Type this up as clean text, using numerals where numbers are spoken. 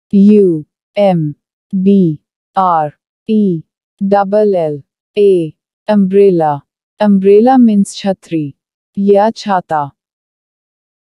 U M B R E double L A. Umbrella. Umbrella means chhatri या छाता.